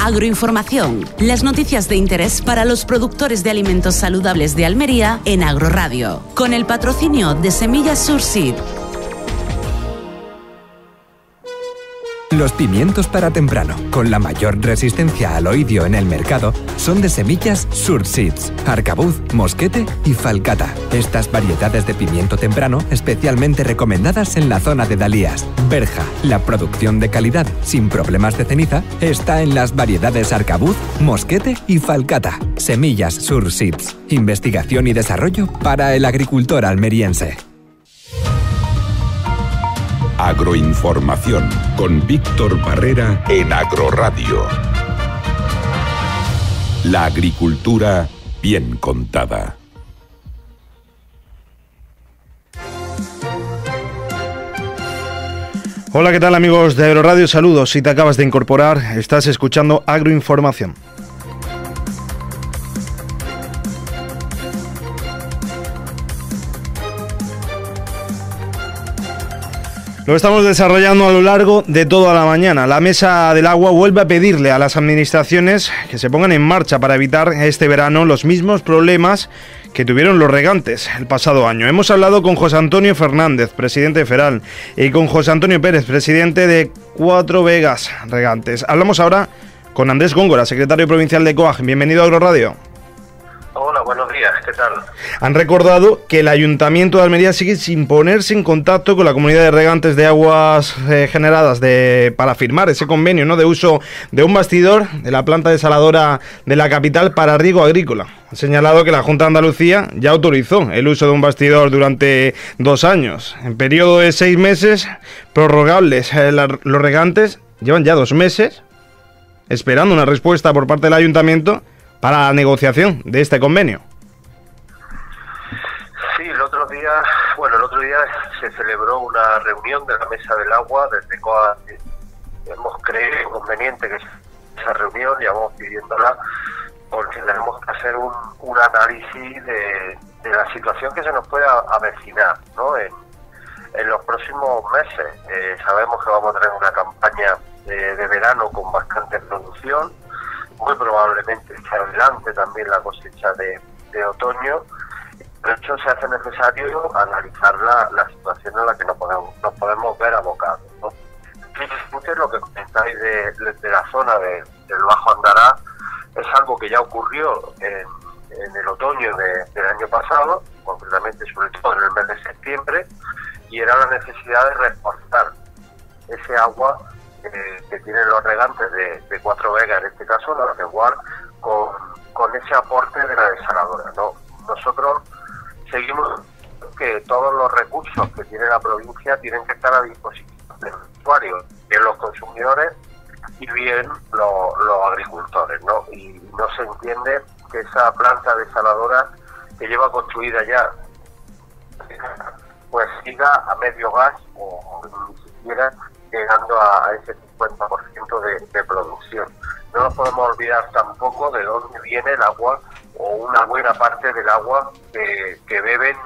Agroinformación, las noticias de interés para los productores de alimentos saludables de Almería en Agroradio, con el patrocinio de Semillas Surseed. Los pimientos para temprano, con la mayor resistencia al oidio en el mercado, son de Semillas Surseeds, Arcabuz, Mosquete y Falcata. Estas variedades de pimiento temprano especialmente recomendadas en la zona de Dalías. Berja, la producción de calidad sin problemas de ceniza, está en las variedades Arcabuz, Mosquete y Falcata. Semillas Surseeds, investigación y desarrollo para el agricultor almeriense. Agroinformación con Víctor Barrera en Agroradio. La agricultura bien contada. Hola, ¿qué tal amigos de Agroradio? Saludos, si te acabas de incorporar, estás escuchando Agroinformación. Lo estamos desarrollando a lo largo de toda la mañana. La Mesa del Agua vuelve a pedirle a las administraciones que se pongan en marcha para evitar este verano los mismos problemas que tuvieron los regantes el pasado año. Hemos hablado con José Antonio Fernández, presidente de Feral, y con José Antonio Pérez, presidente de Cuatro Vegas Regantes. Hablamos ahora con Andrés Góngora, secretario provincial de COAG. Bienvenido a Agroradio. Hola, buenos días, ¿qué tal? Han recordado que el Ayuntamiento de Almería sigue sin ponerse en contacto con la comunidad de regantes de aguas generadas para firmar ese convenio, ¿no?, de uso de un bastidor de la planta desaladora de la capital para riego agrícola. Ha señalado que la Junta de Andalucía ya autorizó el uso de un bastidor durante 2 años. En periodo de 6 meses prorrogables, los regantes llevan ya 2 meses esperando una respuesta por parte del Ayuntamiento para la negociación de este convenio. Sí, el otro día se celebró una reunión de la Mesa del Agua. Desde COAG hemos creído conveniente que esa reunión, llevamos pidiéndola, porque tenemos que hacer un análisis de la situación que se nos puede avecinar, ¿no?, en los próximos meses. Sabemos que vamos a tener una campaña de verano con bastante producción. Muy probablemente se adelante también la cosecha de otoño. De hecho, se hace necesario analizar la situación en la que nos podemos ver abocados, ¿no? Lo que comentáis de la zona del Bajo Andará es algo que ya ocurrió en el otoño del año pasado, concretamente sobre todo en el mes de septiembre, y era la necesidad de reforzar ese agua que tienen los regantes de Cuatro Vegas, en este caso, la Reguar, con ese aporte de la desaladora, ¿no? Nosotros seguimos que todos los recursos que tiene la provincia tienen que estar a disposición de los usuarios, bien los consumidores y bien los agricultores, ¿no? Y no se entiende que esa planta desaladora que lleva construida ya pues siga a medio gas o ni siquiera llegando a ese 50% de producción. No nos podemos olvidar tampoco de dónde viene el agua, o una buena parte del agua que beben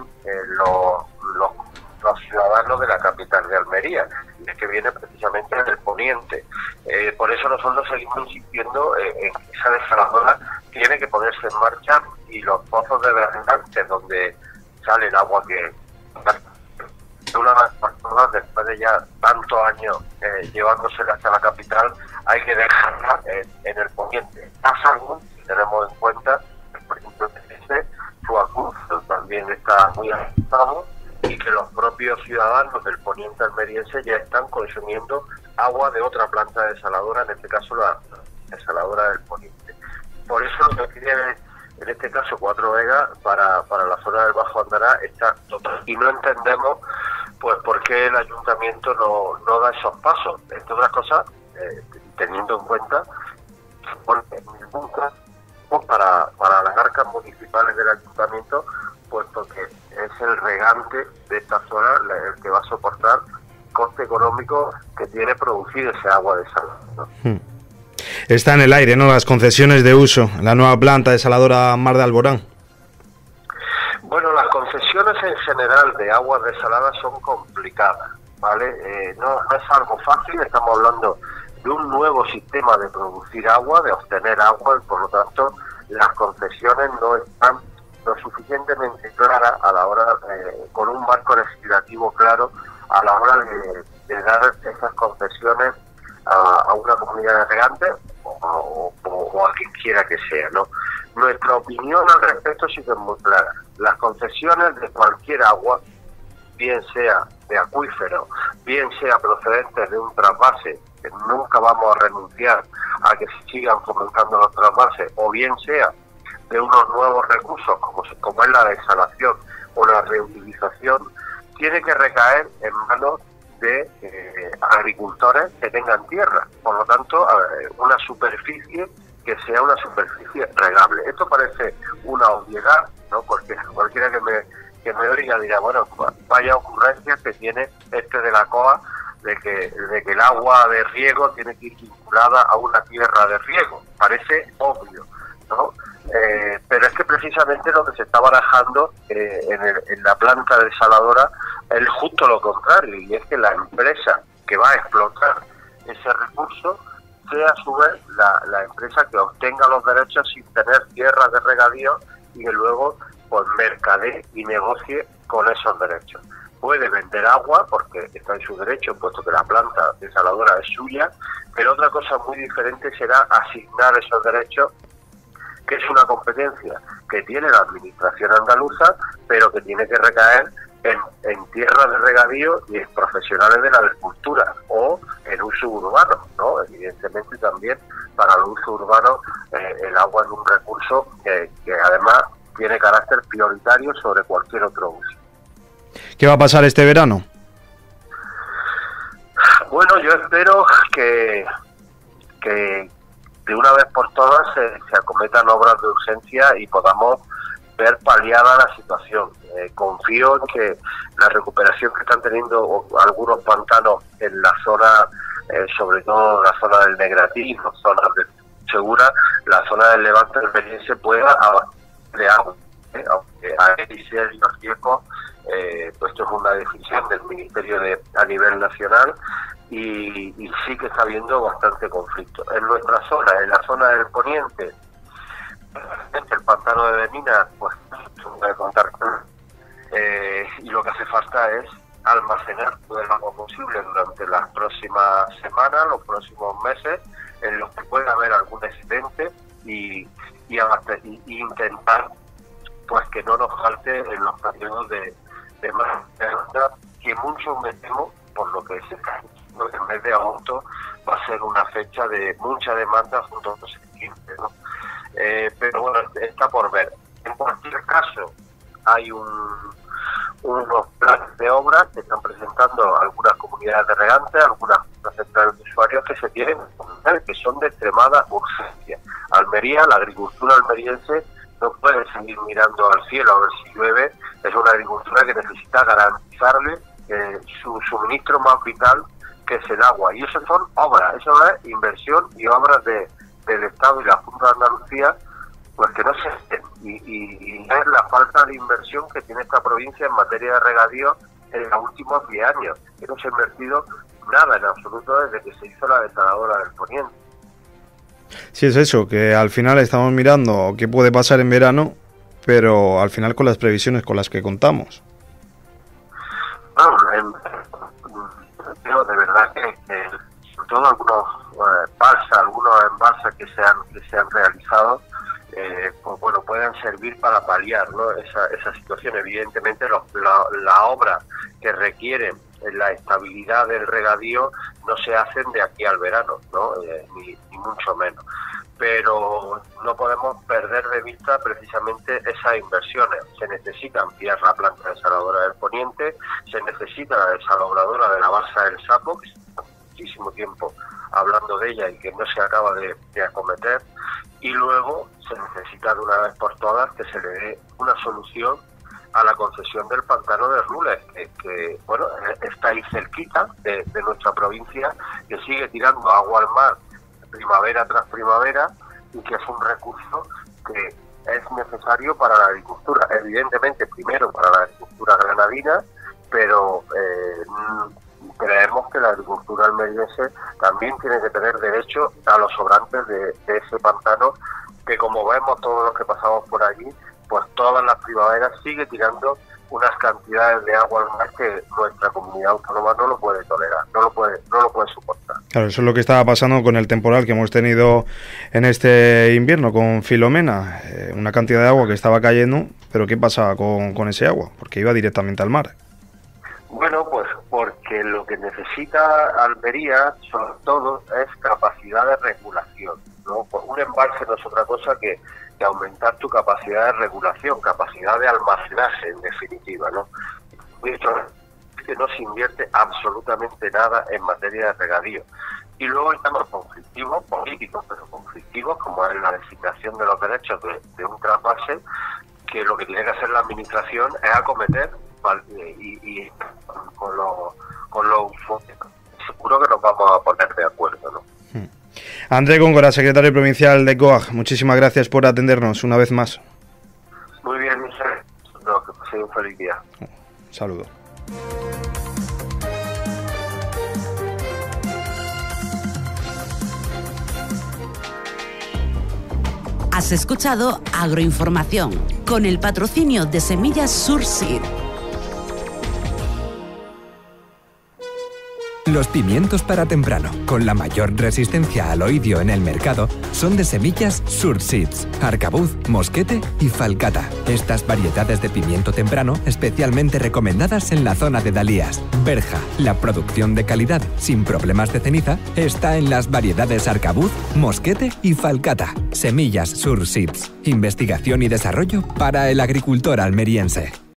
los ciudadanos de la capital de Almería, y que viene precisamente del poniente. Por eso nosotros seguimos insistiendo en que esa desaladora tiene que ponerse en marcha, y los pozos de Bergantes, donde sale el agua que una vez por todas, después de ya tantos años llevándosela hasta la capital, hay que dejarla en el poniente. Algo que tenemos en cuenta, por ejemplo, su acuerdo también está muy avanzado, y que los propios ciudadanos del poniente almeriense ya están consumiendo agua de otra planta desaladora, en este caso la desaladora del poniente. Por eso lo que pide, en este caso Cuatro Vegas, para la zona del Bajo Andará, está total. Y no entendemos pues por qué el ayuntamiento no da esos pasos. Entre otras cosas, teniendo en cuenta para las arcas municipales del ayuntamiento, puesto que es el regante de esta zona el que va a soportar el coste económico que tiene producir ese agua desalada, ¿no? Está en el aire, ¿no?, las concesiones de uso, la nueva planta desaladora Mar de Alborán. Bueno, las concesiones en general de aguas desaladas son complicadas, ¿vale? No es algo fácil. Estamos hablando de un nuevo sistema de producir agua, de obtener agua, y por lo tanto las concesiones no están lo suficientemente claras a la hora, con un marco legislativo claro a la hora de dar esas concesiones a una comunidad de regantes o a quien quiera que sea, ¿no? Nuestra opinión al respecto sí que es muy clara. Las concesiones de cualquier agua, bien sea de acuífero, bien sea procedente de un trasvase, que nunca vamos a renunciar a que se sigan fomentando los trasvases, o bien sea de unos nuevos recursos como es la desalación o la reutilización, tiene que recaer en manos de agricultores que tengan tierra, por lo tanto una superficie que sea una superficie regable. Esto parece una obviedad, ¿no? Porque cualquiera que me oiga dirá, bueno, vaya ocurrencia que tiene de la COA de que el agua de riego tiene que ir vinculada a una tierra de riego. Parece obvio, ¿no? Pero es que precisamente lo que se está barajando en la planta desaladora es justo lo contrario, y es que la empresa que va a explotar ese recurso sea a su vez la empresa que obtenga los derechos sin tener tierras de regadío y que luego pues mercadee y negocie con esos derechos. Puede vender agua porque está en su derecho, puesto que la planta desaladora es suya, pero otra cosa muy diferente será asignar esos derechos, que es una competencia que tiene la administración andaluza, pero que tiene que recaer en tierras de regadío y en profesionales de la agricultura o en uso urbano, ¿no? Evidentemente también para el uso urbano el agua es un recurso que además tiene carácter prioritario sobre cualquier otro uso. ¿Qué va a pasar este verano? Bueno, yo espero que de una vez por todas se acometan obras de urgencia y podamos ver paliada la situación. Confío en que la recuperación que están teniendo algunos pantanos en la zona, sobre todo la zona del Negratín, zonas de Segura, la zona del Levante almeriense pueda abastecer de agua, aunque hay serios riesgos, pues esto es una decisión del Ministerio a nivel nacional y sí que está habiendo bastante conflicto. En nuestra zona, en la zona del poniente, el pantano de Benina, pues se puede contar con y lo que hace falta es almacenar todo el agua posible durante las próximas semanas, los próximos meses, en los que pueda haber algún excedente y intentar pues que no nos falte en los periodos de más demanda, que mucho me temo, por lo que se está diciendo, que el mes de agosto va a ser una fecha de mucha demanda junto con septiembre, ¿no? Pero bueno, está por ver. En cualquier caso, hay unos planes de obras que están presentando algunas comunidades de regantes, algunas centrales de usuarios que se tienen que son de extremada urgencia. Almería, la agricultura almeriense no puede seguir mirando al cielo a ver si llueve. Es una agricultura que necesita garantizarle su suministro más vital, que es el agua. Y eso son obras, eso es inversión y obras del Estado y la Junta de Andalucía, pues que no se hacen. Y es la falta de inversión que tiene esta provincia en materia de regadío en los últimos 10 años, que no se ha invertido nada en absoluto desde que se hizo la desaladora del Poniente. Sí, es eso, que al final estamos mirando qué puede pasar en verano, pero al final con las previsiones con las que contamos. Bueno, creo de verdad que sobre todo algunos embalses que se han realizado, pues bueno, pueden servir para paliar, ¿no?, esa situación. Evidentemente la obra que requieren la estabilidad del regadío no se hacen de aquí al verano, ¿no? Ni mucho menos, pero no podemos perder de vista precisamente esas inversiones. Se necesita ampliar la planta desaladora del Poniente, se necesita la desaladora de la Balsa del Sapo, que está muchísimo tiempo hablando de ella y que no se acaba de acometer, y luego se necesita de una vez por todas que se le dé una solución a la concesión del pantano de Rules, que bueno, está ahí cerquita de nuestra provincia, que sigue tirando agua al mar primavera tras primavera y que es un recurso que es necesario para la agricultura, evidentemente primero para la agricultura granadina, pero creemos que la agricultura almeriense también tiene que tener derecho a los sobrantes de ese pantano, que como vemos todos los que pasamos por allí, pues todas las primaveras sigue tirando unas cantidades de agua al mar que nuestra comunidad autónoma no lo puede tolerar, no lo puede soportar. Claro, eso es lo que estaba pasando con el temporal que hemos tenido en este invierno con Filomena, una cantidad de agua que estaba cayendo, pero ¿qué pasaba con ese agua? Porque iba directamente al mar. Bueno, pues porque lo que necesita Almería, sobre todo, es capacidad de regulación, ¿no? Pues un embalse no es otra cosa que aumentar tu capacidad de regulación, capacidad de almacenaje, en definitiva, ¿no? Es que no se invierte absolutamente nada en materia de regadío. Y luego están los conflictivos políticos, pero conflictivos como es la designación de los derechos de un trasvase, que lo que tiene que hacer la administración es acometer y con los seguro que nos vamos a poner de acuerdo, ¿no? André Góngora, secretario provincial de COAG, muchísimas gracias por atendernos una vez más. Muy bien, Michel. Que paséis un feliz día. Saludo. Has escuchado Agroinformación, con el patrocinio de Semillas Surseed. Los pimientos para temprano, con la mayor resistencia al oidio en el mercado, son de semillas Surseeds, arcabuz, mosquete y falcata. Estas variedades de pimiento temprano especialmente recomendadas en la zona de Dalías. Berja, la producción de calidad sin problemas de ceniza, está en las variedades arcabuz, mosquete y falcata. Semillas Surseeds, investigación y desarrollo para el agricultor almeriense.